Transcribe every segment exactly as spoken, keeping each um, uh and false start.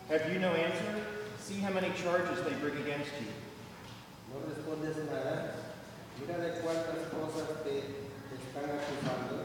Have you no answer? See how many charges they bring against you. No respondes nada. Mira de cuántas cosas te están acusando.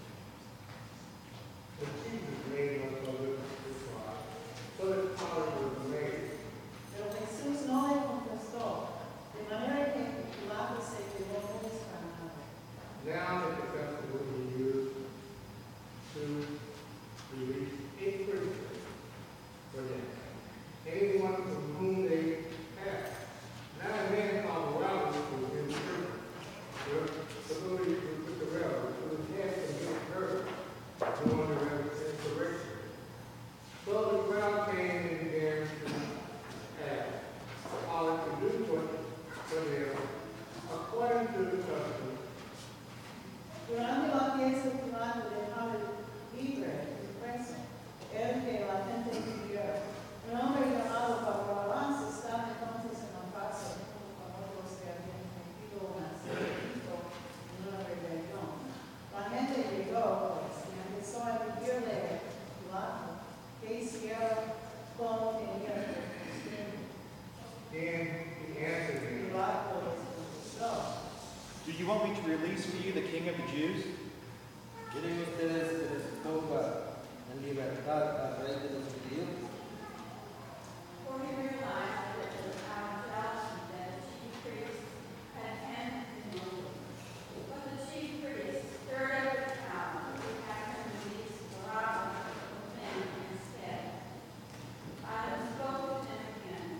But Jesus made no further reply, so that Pilate was amazed. Pero Jesús no le contestó, de manera que Pilato se quedó muy extrañado. Now that the festival was used to release a prisoner for them, anyone from whom they passed. Now a man called Barabbas was in prison. The authorities who took the rebel who was had to get hurt during the resurrection. So the crowd came and began to ask Pilate to do what for them according to the custom. Durante la fiesta, Pilato dejaba libre el preso, el que la gente pidió. Un hombre llamado Barrabás estaba entonces en la cárcel junto con otros que habían cometido un asesinato en una rebelión. La gente llegó pues, y empezó a pedirle a Pilato que hiciera como tenía que hacer. Then he answered them, Pilato les contestó. Do you want me to release for you the king of the Jews? ¿Quieren ustedes que les ponga en libertad al rey de los judíos? For he realized that it was out of jealousy that the chief priests had handed him over. But the chief priests stirred up the crowd to have him release Barabbas from them instead. Pilate spoke to them again.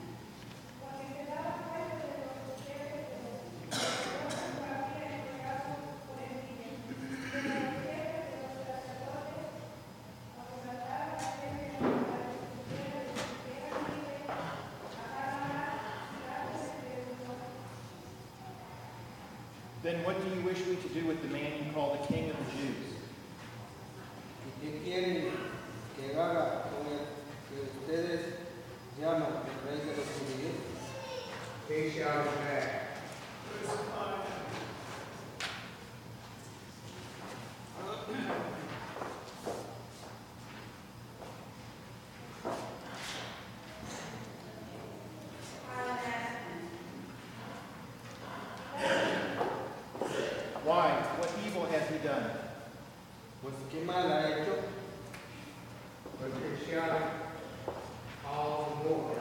Then what do you wish me to do with the man you call the king of the Jews? ¿Y qué quieren que haga con el que ustedes llaman el rey de los judíos? they shouted back, Pilate asked him, Why? What evil has he done? Pues qué mal ha hecho. but they shouted all the more.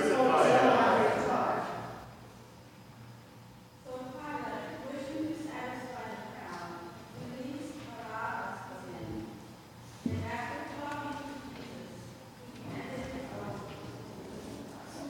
so Pilate, wishing to satisfy the crowd, released Barabbas for them. And after talking to Jesus, he handed him over to the crowd.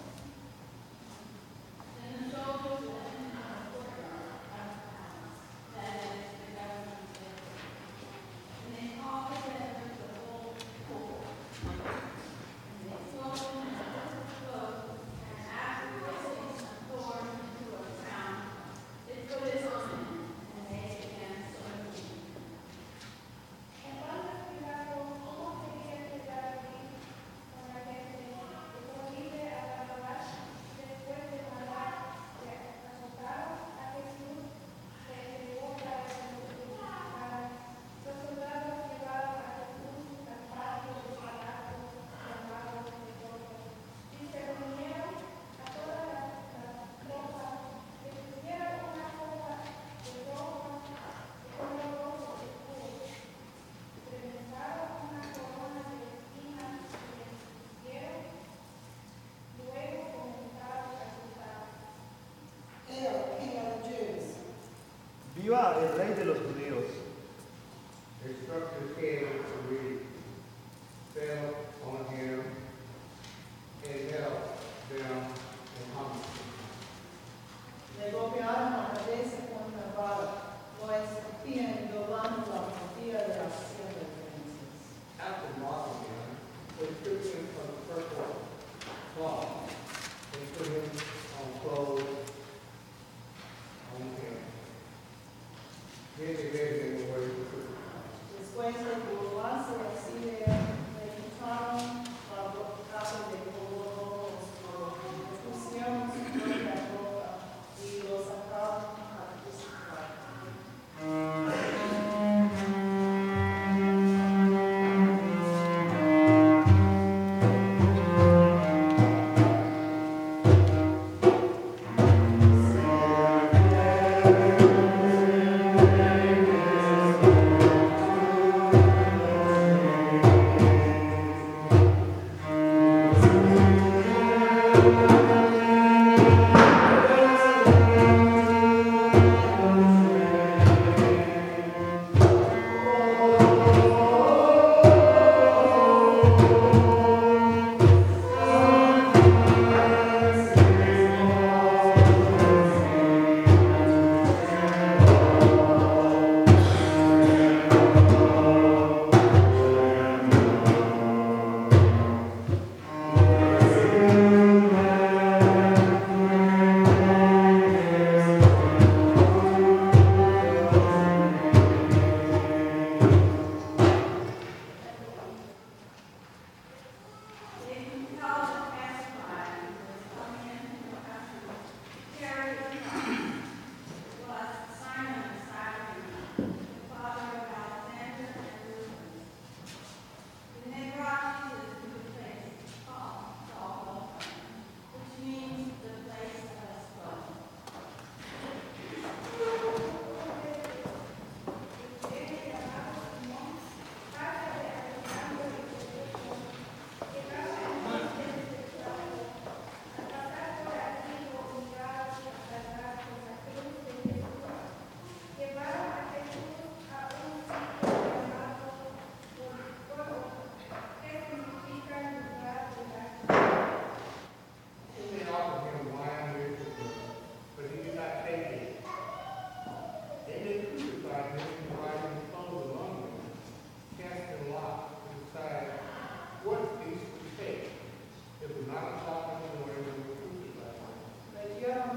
Then the soldiers led him out of the courtyard of the palace, that is, the governor's bedroom. And they called together the whole court. And they sold him and took his clothes, and after placing some thorns into a crown, they put it on him, and they began stoning him. Entonces Pilato, ¿cómo quería quedar aquí con la gente? Dejó libre a Barrabás después de mandar que azotaron a Jesús, se llevó para crucificar. Los soldados llevaron a Jesús al patio de Pilato, llamado de Toros, y se reunieron a todas las, las tropas, que pusieron una copa de ropa, de una ropa de escudo. Presentaron una corona de espinas y les pusieron. Luego comenzaron a gritar. Hail, King of the Jews. ¡Viva el rey de los judíos! They struck his head with a reed, fell on him, and held them and hung him. Le golpearon la cabeza con una vara, lo escupían doblando la rodilla de las siete veces. After mocking him, they stripped him of the purple cloth and put him on clothes on him. Then they led him away to crucify. Después le not stop him from wearing the crucified. But you're